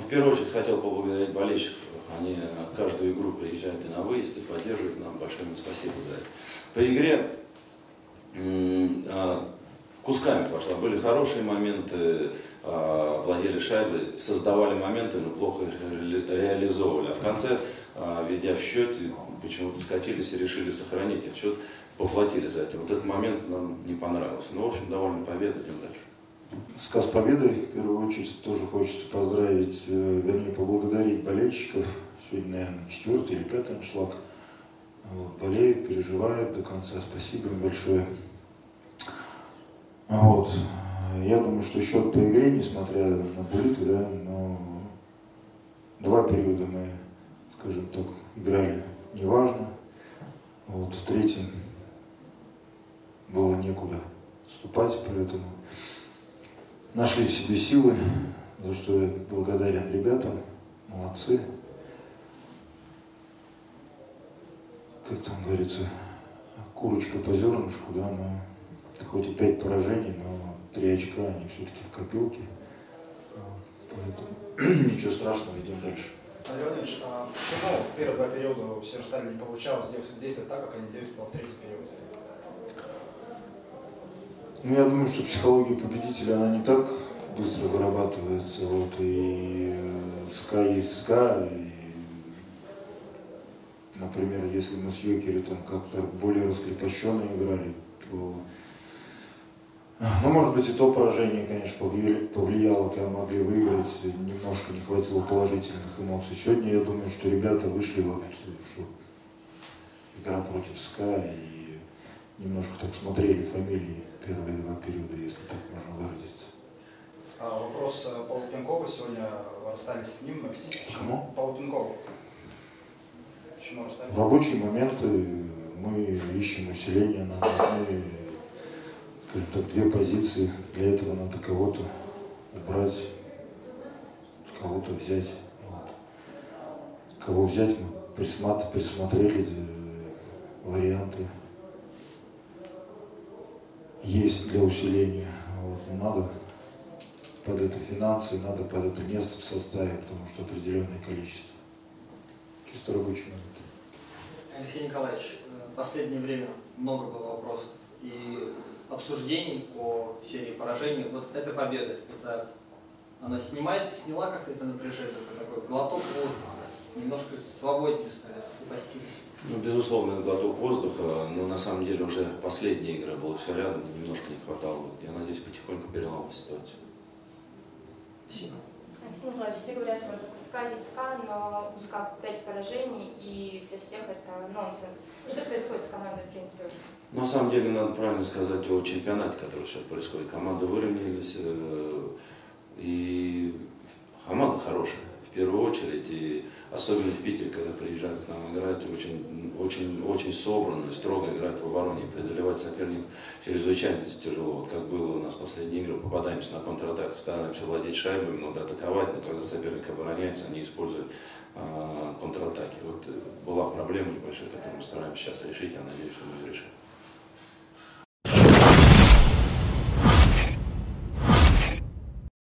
в первую очередь хотел поблагодарить болельщиков. Они каждую игру приезжают и на выезд, и поддерживают. Нам большое им спасибо за это. По игре кусками пошла. Были хорошие моменты, владели шайбой, создавали моменты, но плохо их реализовывали. А в конце, ведя в счете, почему-то скатились и решили сохранить этот счет, поплатили за это. Вот этот момент нам не понравился. Ну, в общем, довольно победа, идем дальше. С победой, в первую очередь, тоже хочется поздравить, вернее, поблагодарить болельщиков. Сегодня, наверное, 4-й или 5-й аншлаг. Вот, болеют, переживают до конца. Спасибо им большое. Вот. Я думаю, что счет по игре, несмотря на булиты, да, но 2 периода мы, скажем так, играли неважно. Вот, в 3-м было некуда отступать, поэтому нашли в себе силы, за что я благодарен ребятам, молодцы. Как там говорится, курочка по зернышку, да, но хоть и 5 поражений, но 3 очка, они все-таки в копилке. Поэтому ничего страшного, идем дальше. Андрей Владимирович, а почему первые 2 периода у Северстали не получалось действовать так, как они действовали в 3-м периоде? Ну, я думаю, что психология победителя, она не так быстро вырабатывается. Вот, и СКА есть СКА. И, например, если мы с Йокером там как-то более раскрепощенно играли, то... Ну, может быть, и то поражение, конечно, повлияло, когда могли выиграть, немножко не хватило положительных эмоций. Сегодня, я думаю, что ребята вышли, вот, что игра против СКА, и немножко так смотрели фамилии первые 2 периода, если так можно выразиться. Вопрос по Лутенкову. Сегодня вы расстались с ним. Кому? По Лутенкову. Почему расстались? В рабочие моменты мы ищем усиление, нам нужны, скажем так, 2 позиции. Для этого надо кого-то убрать, кого-то взять. Вот. Кого взять, мы присмотрели варианты. Есть для усиления. Вот. Но надо под это финансы, надо под это место в составе, потому что определенное количество. Чисто рабочий момент. Алексей Николаевич, в последнее время много было вопросов и обсуждений по серии поражений. Вот эта победа, она сняла как-то это напряжение, это такой глоток воздуха, немножко свободнее стали, раскрепостились. Ну, безусловно, глоток воздуха, но на самом деле уже последняя игра была все рядом, немножко не хватало. Я надеюсь, потихоньку переломать ситуацию. Спасибо. Алексей Николаевич, все говорят, вот СКА есть СКА, но у СКА 5 поражений, и для всех это нонсенс. Что происходит с командой, в принципе? На самом деле, надо правильно сказать о чемпионате, который сейчас происходит. Команды выровнялись, и команда хорошая, в первую очередь, и особенно в Питере, когда приезжают к нам играть, очень собранно и строго играть в обороне, преодолевать соперника чрезвычайно тяжело. Вот как было у нас в последние игры, попадаемся на контратаку, стараемся владеть шайбой, много атаковать, но когда соперник обороняется, они используют контратаки. Вот была проблема небольшая, которую мы стараемся сейчас решить, я надеюсь, что мы ее решим.